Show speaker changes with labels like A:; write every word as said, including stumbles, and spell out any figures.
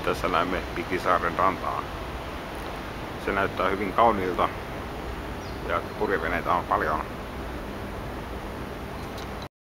A: Tässä näemme Pikisaaren rantaa. Se näyttää hyvin kauniilta ja purjeveneitä on paljon.